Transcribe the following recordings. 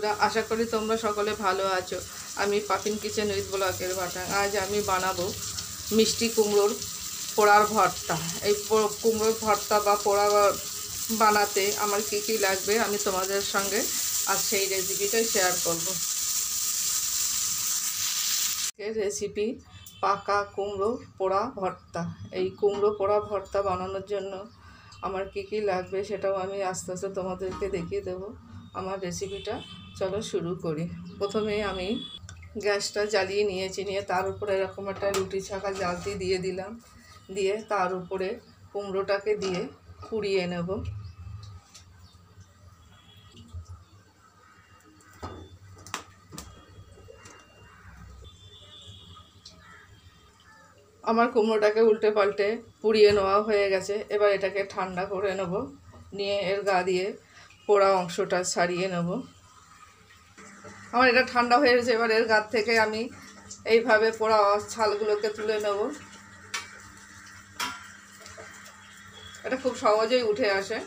বন্ধুরা, আশা করি তোমরা সকলে ভালো আছো। আমি পাপিন কিচেন উইথ ব্লগের বাটা। আজ আমি বানাবো মিষ্টি কুমড়োর পোড়ার ভর্তা। এই কুমড়োর ভর্তা বা পোড়া বানাতে আমার কী কী লাগবে আমি তোমাদের সঙ্গে আজ সেই রেসিপিটাই শেয়ার করব। রেসিপি পাকা কুমড়ো পোড়া ভর্তা। এই কুমড়ো পোড়া ভর্তা বানানোর জন্য আমার কী কী লাগবে সেটাও আমি আস্তে আস্তে তোমাদেরকে দেখিয়ে দেবো। আমার রেসিপিটা চলো শুরু করি। প্রথমে আমি গ্যাসটা জ্বালিয়ে নিয়েছি, নিয়ে তার উপরে এরকম একটা রুটি ছাঁকা জালতি দিয়ে দিলাম, দিয়ে তার উপরে কুমড়োটাকে দিয়ে পুড়িয়ে নেব। আমার কুমড়োটাকে উল্টে পাল্টে পুড়িয়ে নেওয়া হয়ে গেছে। এবার এটাকে ঠান্ডা করে নেব, নিয়ে এর গা দিয়ে পোড়া অংশটা ছাড়িয়ে নেব। আমার এটা ঠান্ডা হয়ে গেছে। এবার এর গা থেকে আমি এইভাবে পোড়া ছালগুলোকে তুলে নেব। এটা খুব সহজেই উঠে আসে।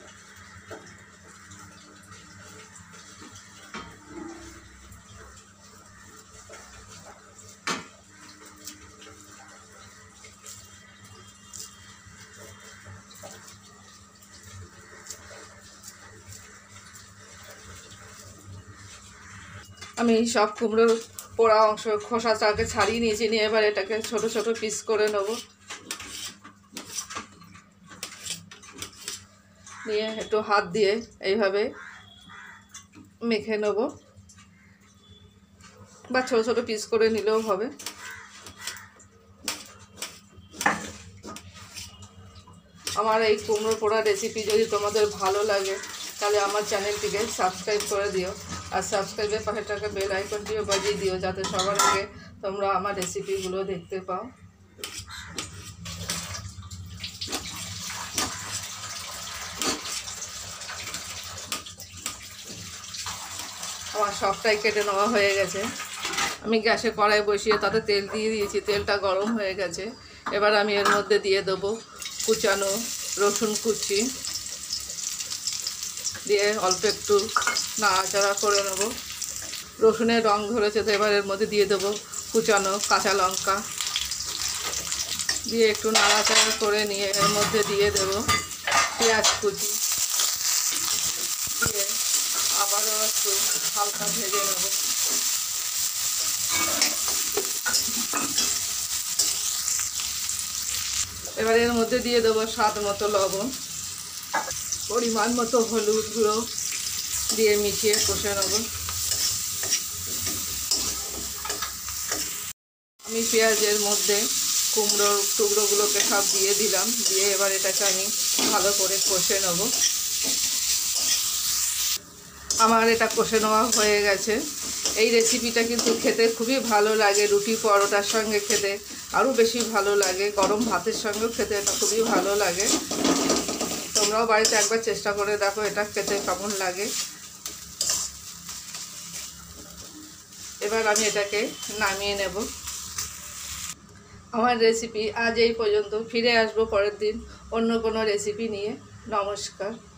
আমি সব কুমড়োর পোড়া অংশ খোসাটাকে ছাড়িয়ে নিয়েছি, নিয়ে এবার এটাকে ছোট ছোট পিস করে নেব। নিয়ে একটু হাত দিয়ে এইভাবে মেখে নেব, বা ছোট ছোট পিস করে নিলেও হবে। আমার এই কুমড়ো পোড়া রেসিপি যদি তোমাদের ভালো লাগে তাহলে আমার চ্যানেলটিকে সাবস্ক্রাইব করে দিও, আর সাবস্ক্রাইবের পাশে টাকা বেল আইকনটিও বাজিয়ে দিও, যাতে সবার আগে তোমরা আমার রেসিপিগুলো দেখতে পাও। আমার সবটাই কেটে নেওয়া হয়ে গেছে। আমি গ্যাসে কড়াই বসিয়ে তাতে তেল দিয়ে দিয়েছি, তেলটা গরম হয়ে গেছে। এবার আমি এর মধ্যে দিয়ে দেবো কুচানো রসুন কুচি, দিয়ে অল্প একটু নাড়াচাড়া করে নেব। রসুনের রং ধরেছে, তো এবার এর মধ্যে দিয়ে দেবো কুচানো কাঁচা লঙ্কা, দিয়ে একটু নাড়াচাড়া করে নিয়ে এর মধ্যে দিয়ে দেবো পেঁয়াজ কুচি, দিয়ে আবারও একটু হালকা ভেজে নেব। এবার এর মধ্যে দিয়ে দেবো স্বাদ মতো লবণ, পরিমাণ মতো হলুদ গুঁড়ো দিয়ে মিশিয়ে কষে নেব। আমি পেঁয়াজের মধ্যে কুমড়োর টুকরোগুলোকে সব দিয়ে দিলাম, দিয়ে এবার এটাকে আমি ভালো করে কষে নেব। আমার এটা কষে নেওয়া হয়ে গেছে। এই রেসিপিটা কিন্তু খেতে খুবই ভালো লাগে, রুটি পরোটার সঙ্গে খেতে আরও বেশি ভালো লাগে, গরম ভাতের সঙ্গেও খেতে এটা খুবই ভালো লাগে। তোমরাও বাড়িতে একবার চেষ্টা করে দেখো এটা খেতে কেমন লাগে। এবার আমি এটাকে নামিয়ে নেব। আমার রেসিপি আজ এই পর্যন্ত। ফিরে আসবো পরের দিন অন্য কোনো রেসিপি নিয়ে। নমস্কার।